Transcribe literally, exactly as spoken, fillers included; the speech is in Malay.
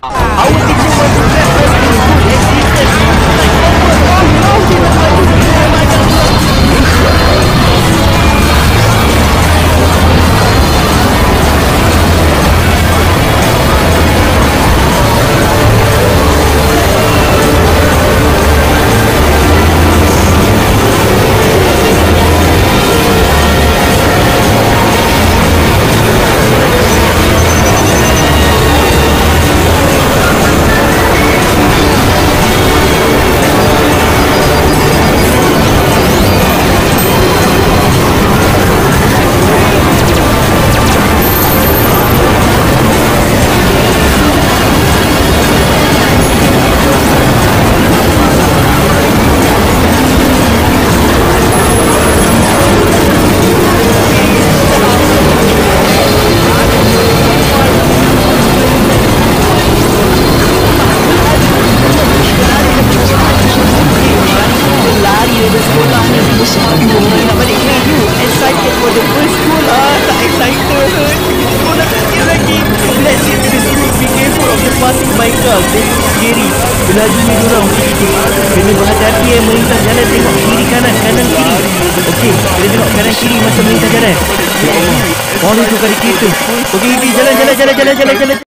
Our teacher was to let us to good existence. Oh, oh, nak balik K U. Excited for the first school. Ah, tak excited. Sekolah tak sikit lagi. Let's see to the school. Be careful of the passing by car. They scary. Belajunya diorang. Kena berhati-hati eh melintas jalan. Tengok kiri kanan, kanan kiri. Okey, kita tengok kanan kiri masa melintas jalan. Ya Allah, orang tu pada kereta. Okey, jalan, jalan, jalan, jalan, jalan, jalan.